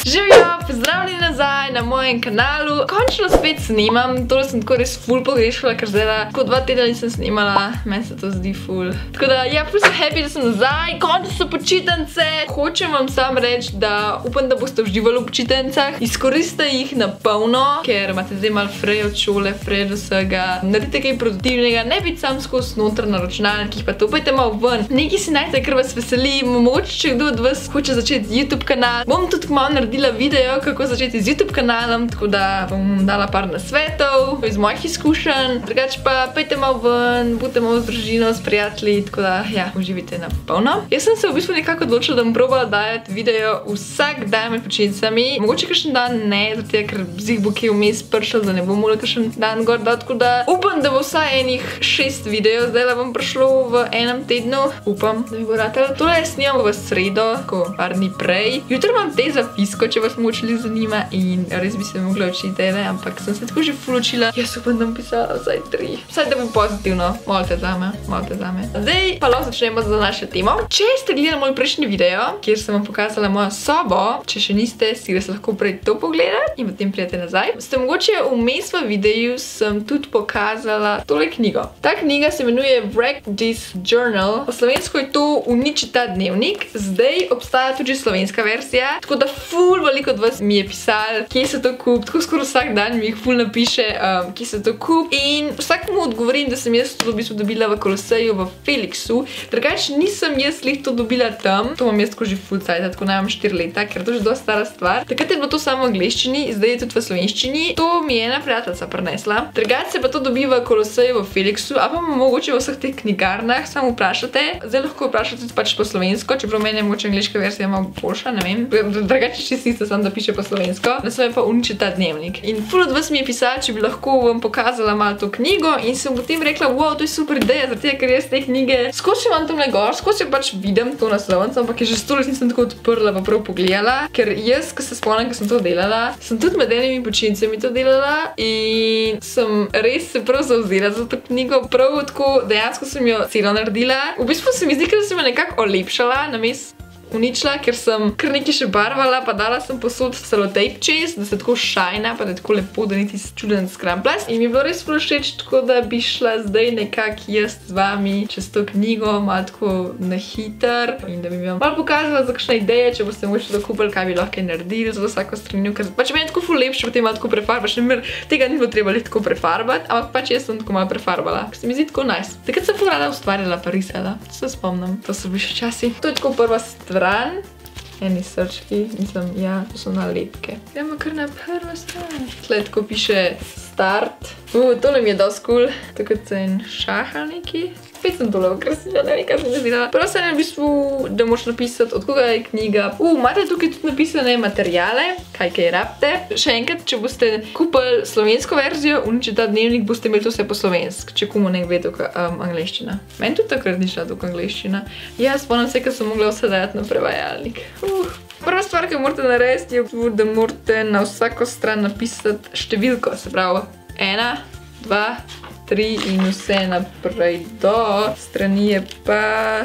Živijo, pozdravljeni nazaj na mojem kanalu. Končno spet snimam, tole sem tako res ful pogrešala, ker zdaj kot 2 tedna nisem snimala, meni se to zdi ful. Tako da, ja, ful sem happy, da sem nazaj, končno so počitnice. Hočem vam sam reči, da upam, da boste uživali v počitnicah. Izkoristite jih na polno, ker imate zdaj malo frej od šole, frej od vsega. Naredite kaj produktivnega, ne biti sam skozi noter na računalnikih, pa to pojte malo ven. Nekaj si najte, kar vas veseli, mogoče če kdo od vas hoče začeti YouTube kanal. Bom tudi malo naredila video, kako začeti z YouTube kanalom, tako da bom dala par nasvetov iz mojih izkušenj. Drugače pa pejte malo ven, budite malo z družino, s prijatelji, tako da, ja, uživite na polno. Jaz sem se v bistvu nekako odločila, da bom probala dajati video vsak dan med počitnicami. Mogoče kakšen dan ne, zato ker zih bo kje vmes pršel, da ne bom mogla kakšen dan gor dati, tako da upam, da bo vsaj enih 6 videov zdaj vam prišlo v enem tednu. Upam, da mi bo ratalo. Tole snimam v sredo, tako par dni prej. Jutri imam te zapisko, če vas mogoče zanima in res bi se mogla učiti, ampak sem se tako že ful učila. Jaz upam, da bom pisala vsaj 3. Vsaj da bom pozitivno. Molite zame, molite zame. Zdaj pa lahko začnemo za našo temo. Če ste gledali moj prejšnji video, kjer sem vam pokazala mojo sobo, če še niste, si res lahko prej to pogledati in potem prijete nazaj. Ste mogoče vmes v videu sem tudi pokazala tole knjigo. Ta knjiga se imenuje Wreck This Journal. Po slovensko je to Uniči ta dnevnik. Zdaj obstaja tudi slovenska verzija, tako da ful veliko od vas mi je pisal, kje se to kup, tako skoraj vsak dan mi jih ful napiše, kje se to kup in vsakemu odgovorim, da sem jaz to v bistvu dobila v Koloseju, v Felixu. Drugače nisem jaz lih to dobila tam, to imam jaz tako že ful cajta, tako najmanj 4 leta, ker to je že dosti stara stvar. Takrat je bilo to samo v angleščini, zdaj je tudi v slovenščini. To mi je ena prijateljica prinesla. Drugače se pa to dobi v Koloseju, v Felixu, a pa mogoče v vseh teh knjigarnah, samo vprašate. Zdaj lahko vprašate tudi pač po slovensko, čeprav meni je mogoče angleška verzija malo boljša, ne vem. Drugače čisto sam da piše po slovensko, naslov pa Uniči ta dnevnik. In ful od vas mi je pisal, če bi lahko vam pokazala malo to knjigo in sem potem rekla, wow, to je super ideja, zato ker jaz te knjige skozi imam tamle gor, skozi pač vidim to naslovnico, ampak je že 100 let nisem tako odprla pa prav pogledala, ker jaz, ko se spomnim, ko sem to delala, sem tudi med enimi počitnicami to delala in sem res se prav zavzela za to knjigo, prav tako dejansko sem jo celo naredila. V bistvu se mi zdi, da sem jo nekako olepšala, namesto uničila, ker sem kar nekaj še barvala, pa dala sem posod selotejp čez, da se tako šajna, pa da je tako lepo, da niti čuden skramplast. In mi je bilo res všeč, tako da bi šla zdaj nekako jaz z vami čez to knjigo, malo tako na hiter in da bi vam malo pokazala za kakšne ideje, če boste mogoče dokupili, kaj bi lahko naredili za vsako stranjo, ker pač meni je tako ful lepše, potem malo tako prefarbaš, namer tega ni bilo treba tako prefarbati, ampak pač jaz sem tako malo prefarbala, ker se mi zdi tako nice. Takrat sem ful rada ustvarjala pa risala, to se spomnim, to so bili še časi. To je tako prva stran, eni srčki, mislim, ja, to so nalepke. Gremo kar na prvo stran. Tle tako piše start. Tole mi je dosti cool, tako kot en šahal neki. Spet sem tole okrasila, ne vem, kaj sem nazirala. Prvo se je v bistvu, da moraš napisati, od koga je knjiga. Imate tukaj tudi napisane materijale, kaj rabite. Še enkrat, če boste kupili slovensko verzijo, Uniči ta dnevnik, boste imeli to vse po slovensk, če komu ne ve angleščina. Meni tudi takrat ni šla tukaj angleščina. Ja, spomnim se, ker sem mogla vse dajati na prevajalnik. Prva stvar, ki morate narediti, je, da morate na vsako stran napisati številko, se pravi 1, 2, 3 in vse naprej do strani je pa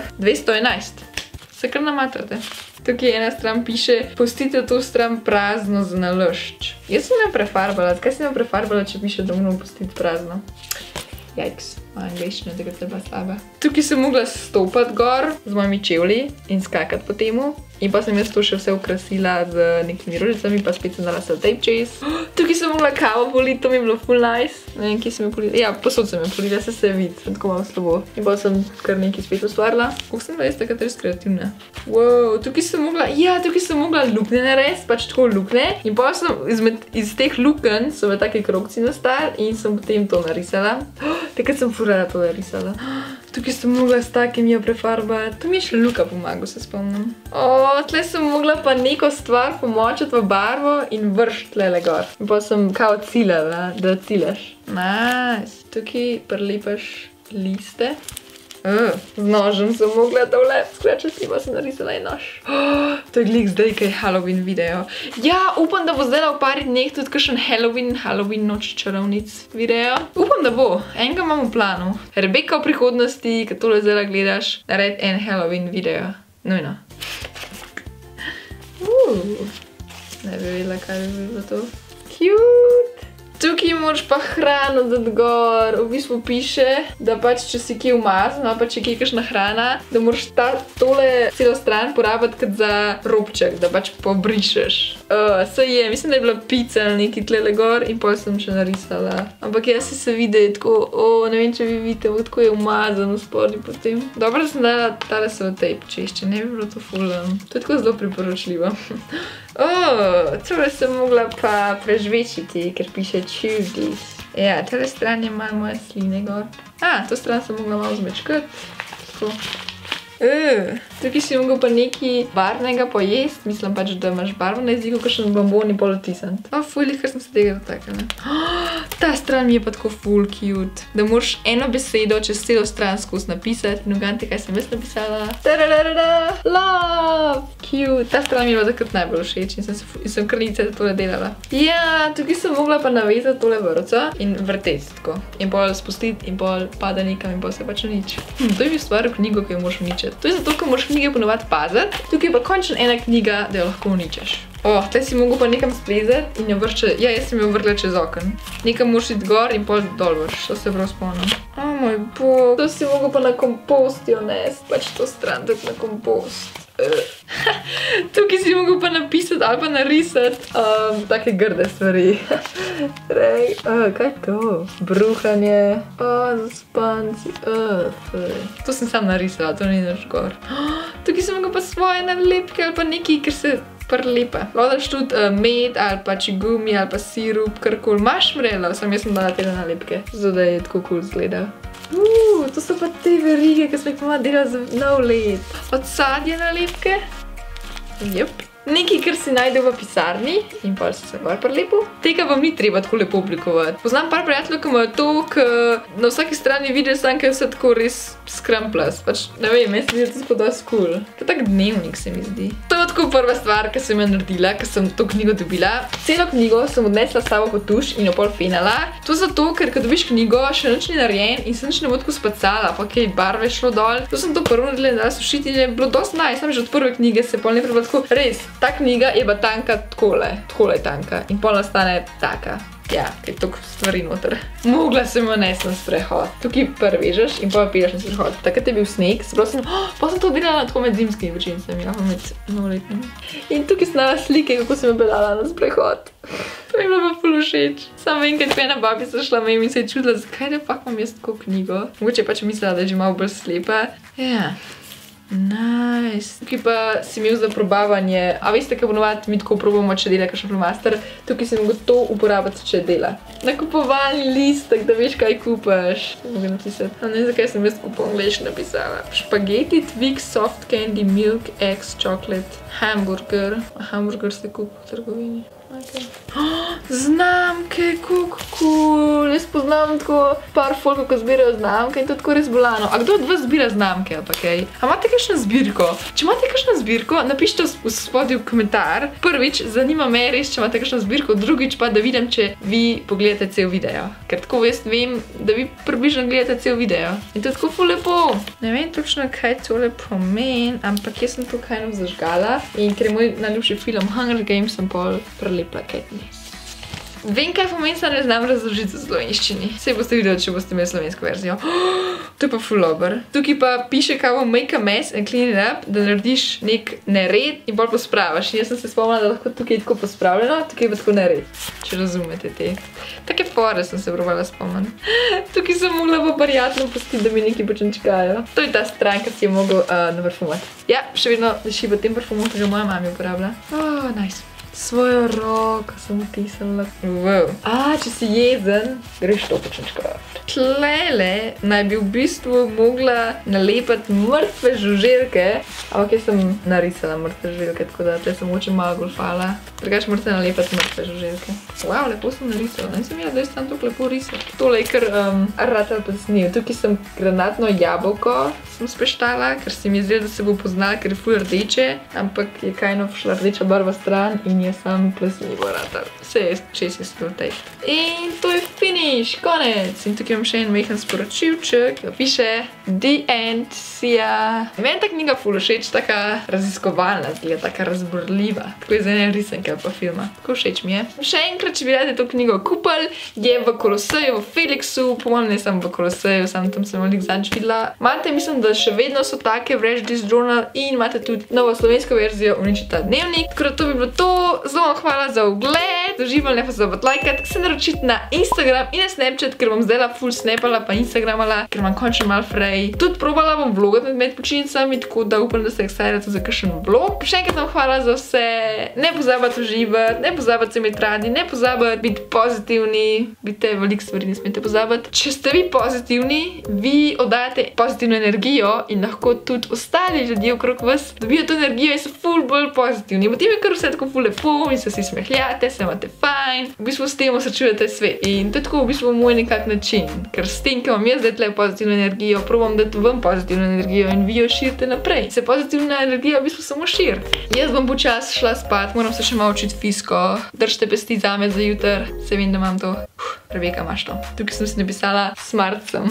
211. Se kar namatrate. Tukaj ena stran piše, pustite to stran prazno za naložč. Jaz sem jo prefarbala. Kaj sem jo prefarbala, če piše, da moramo pustiti prazno? Jajks, moja angleščina je takrat bila slaba. Tukaj sem mogla stopati gor z mojimi čevlji in skakati po temu. In pa sem jaz to še vse okrasila z nekimi rožicami, pa spet sem dala selotejp čez. Tukaj sem mogla kavo politi, to mi je bilo ful nice. Ne vem, kje sem jo polila. Ja, posod sem jo polila, se vidi, sem tako malo slabo. In pa sem kar nekaj spet ustvarila. Kako sem bila jaz takrat res kreativna. Wow, tukaj sem mogla lukne narediti, pač tako lukne. In pa sem iz teh luken so me take krogci nastali in sem potem to narisala. Takrat sem ful rada to narisala. Tukaj sem mogla s takim jo prefarbati. To mi je še Luka pomagal, se spomnim. Tle sem mogla pa neko stvar pomočiti v barvo in vršiti tlele gor. In pa sem kao ciljala, da ciljaš. Nice. Tukaj prelepaš liste. Z nožem sem mogla tole skrečati, pa sem narisala en nož. To je glih zdaj, kaj je Halloween video. Ja, upam, da bo zdaj v pari dneh tudi kakšen Halloween noč čarovnic video. Upam, da bo. Enega imam v planu. Rebeka v prihodnosti, ko tole zdaj gledaš, naredi en Halloween video. Nujno. Ne bi vedela, kaj bi bilo to. Cute! Tukaj moraš pa hrano dati gor, v bistvu piše, da pač če si kje umazan ali pa če kje kakšna hrana, da moraš tole celo stran porabiti kot za robček, da pač pobrišeš. Saj je, mislim, da je bila pica ali neki tlele gor in potem sem še narisala. Ampak jaz se vidi tako, ne vem, če vi vidite, tako je umazan v spodnji potem. Dobro, da sem dala tale selotejp, če še ne bi bilo to fulano. To je tako zelo priporočljivo. Tole sem mogla pa prežvečiti, ker piše Chugis. Ja, tele stran je malo moje sline gor. To stran sem mogla malo zmečkati. Tako. Tukaj si mogel pa nekaj barvnega pojest. Mislim pač, da imaš barvo na jeziku, kakšen bombon in pol otisant. Ful, ker sem se tega dotakala. Ta stran mi je pa tako ful cute. Da moraš eno besedo čez celo stran skozi napisati. In ugante, kaj sem jaz napisala. Love! Cute. Ta stran mi je pa takrat najbolj všeč in sem krnice tole delala. Ja, tukaj sem mogla pa navezati tole vrco in vrteti tako. In pol spustiti in pol pada nekam in pol se pač nič. To je mi stvar v knjigo, ki jo moraš uničiti. To je zato, ker moraš knjige ponovati paziti. Tukaj je pa končno ena knjiga, da jo lahko uničeš. Tle si mogel pa nekam splezati in jo vrči. Ja, jaz sem jo vrgla čez okn. Nekam moraš iti gor in pol dol vrš. To se prav spomnim. Moj bog. To si mogel pa na kompost jo nesti. Pač to stran tudi na kompost. Tukaj si mogel pa napisati ali pa narisati take grde stvari. Kaj je to? Bruhanje. Zaspanci. To sem sam narisala, to ni nič gor. Tukaj si mogel pa svoje nalepke ali pa nekaj, ker se prelepa. Lahko daš tudi med ali pa čigumi ali pa sirup, karkoli. Marshmallow, samo jaz sem dala tele nalepke, zato da je tako cool zgleda. To so pa te verige, ki smo jih mama delala za nov let. Od sadje nalepke. Jep. Nekaj, kar si najdel v pisarni in pa si se gor prelepo. Tega vam ni treba tako lepo oblikovati. Poznam par prijateljev, ki imajo to, ki na vsaki strani vidiš sam, ker vse tako res skramplas. Pač ne vem, meni se zdi, da to tako dosti cool. To je tak dnevnik, se mi zdi. To je tako prva stvar, ki sem jo naredila, ker sem to knjigo dobila. Celo knjigo sem odnesla s sabo pod tuš in jo pol fenala. To zato, ker ko dobiš knjigo, še nič ni narejen in se nič ne bo tako spacala, pa kaj barve šlo dol. To sem to prvo naredila in dala sušiti in je bilo dosti nice. Sam že od prve knjige se pol najprej bilo tako res. Ta knjiga je pa tanka takole je tanka in pol nastane taka. Ja, kaj je toliko stvari noter. Mogla sem jo nesti na sprehod. Tukaj prevežeš in pol pideš na sprehod. Takrat je bil sneg, pa sem to delala tako med zimskimi večincami, lahko med novoletnimi. In tukaj sem dala slike, kako sem jo pelala na sprehod. To mi je bilo pa ful všeč. Samo enkrat ena babica šla in se je čudila, zakaj da pak imam jaz tako knjigo. Mogoče pač mislila, da je že malo bolj slepa. Ja. Nice. Tukaj pa si imel za probavanje. A veste, kaj ponovati mi tako probamo, če dela kakšen flomaster? Tukaj si mogel to uporabiti, če dela. Nakupovalni listek, da veš, kaj kupaš. Mogu napisati. Ne vem, zakaj sem jaz tako po angliško napisala. Špageti, Twix, soft candy, milk, eggs, chocolate, hamburger. Hamburger ste kupil v trgovini. Znamke, kako cool. Jaz poznam tako par folkov, ko zbirajo znamke in to tako res bolano. A kdo od vas zbira znamke ali pa kaj? A imate kakšno zbirko? Če imate kakšno zbirko, napišite v spodnji komentar. Prvič, zanima me res, če imate kakšno zbirko, drugič pa, da vidim, če vi pogledate cel video. Ker tako jaz vem, da vi približno gledate cel video. In to je tako ful lepo. Ne vem točno, kaj tole pomeni, ampak jaz sem to kaj zažgala in ker je moj najljubši film Hunger Games, sem pol prelepla Katniss. Vem, kaj pomeni, da ne znam razložiti v slovenščini. Saj boste videli, če boste imeli slovensko verzijo. To je pa ful dober. Tukaj pa piše kao make a mess and clean it up, da narediš nek nered in bolj pospravaš. In jaz sem se spomnila, da lahko tukaj je tako pospravljeno, tukaj je pa tako nered. Če razumete te. Take fore sem se probala spomniti. Tukaj sem mogla pa prijatno pustiti, da mi nekaj počenčkajo. To je ta stran, ki si jo mogel naparfumati. Ja, še vedno diši v tem parfumu, ki ga moja mami uporablja. Nice. Svojo roko sem otisala. Če si jezen, greš to počenčkati. Tlele naj bi v bistvu mogla nalepati mrtve žuželke, ampak jaz sem narisala mrtve žuželke, tako da tle sem mogoče malo golfala. Drugače morate nalepati mrtve žuželke. Wow, lepo sem narisala. Nisem jaz, da je tam tako lepo risati. Tole je kar ratal pocnil. Tukaj sem granatno jabolko sem speštala, ker se mi je zdelo, da se bo poznala, ker je ful rdeče, ampak je kajno šla rdeča barva stran in je sam plus ni bo ratal. Vse je 6 test. In to je finish, konec. In tukaj imam še en mehen sporočilček, ki piše The End, Sia. Meni ta knjiga ful všeč, taka raziskovalna, zgleda, taka razborljiva. Tako je za ene risanke pa filma. Tako všeč mi je. Še enkrat, če bi radi to knjigo kupili, je v Koloseju, v Felixu, po-mojem ne sem v Koloseju, sam tam sem veliko zadnjič videla. Imate, mislim, da še vedno so take v Read This Journal in imate tudi novo slovensko verzijo Uničita dnevnik. Tako da to bi bilo to. Zelo vam hvala za ogled, uživali, ne pa zabavati lajkati, se naročiti na Instagram in na Snapchat, ker bom zdaj ful snapala pa Instagramala, ker imam končno malo frej. Tudi probala bom vlogat med počitnicami, tako da upam, da ste excited za kakšen vlog. Še enkrat vam hvala za vse, ne pozabite uživati, ne pozabite se imeti radi, ne pozabite biti pozitivni, vidite, veliko stvari ne smete pozabiti. Če ste vi pozitivni, vi oddajate pozitivno energijo in lahko tudi ostali ljudje okrog vas dobijo to energijo in so ful bolj pozitivni. Potem je kar vse tako ful lepo in se vsi smehljate, se imate fajn. V bistvu s tem osrečujete svet. In to je tako v bistvu moj nekak način, ker s tem, ki imam jaz zdaj tle pozitivno energijo, probam dati vam pozitivno energijo in vi jo širite naprej. Se pozitivna energija v bistvu samo širi. Jaz bom počas šla spat, moram se še malo učiti fisko. Držite pesti zame za jutr, se vem, da imam to. Rebeka, imaš to. Tukaj sem si napisala smart sem.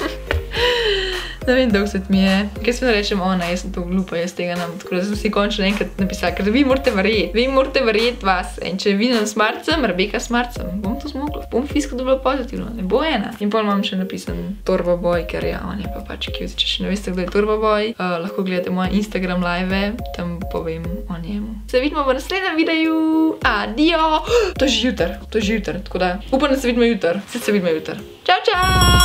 Ne vem, dolg svet mi je. Kaj se mi rečem, ona, jaz sem to glupa, jaz tega nam. Tako da sem si končno enkrat napisala, ker vi morate verjeti. Vi morate verjeti vas. In če vidim smart sem, Rebeka smart sem. Bom to zmogla. Bom fisko dobila pozitivno. Ne bo ena. In pol imam še napisan Torba Boy, ker ja, on je pa pač cute. Če še ne veste, kdo je Torba Boy, lahko gledate moje Instagram live, tam povem o njemu. Se vidimo v naslednjem videu. Adio! To je že jutr. Tako da upam, da se vidimo jutr. Se vidimo jutr. Čau, čau!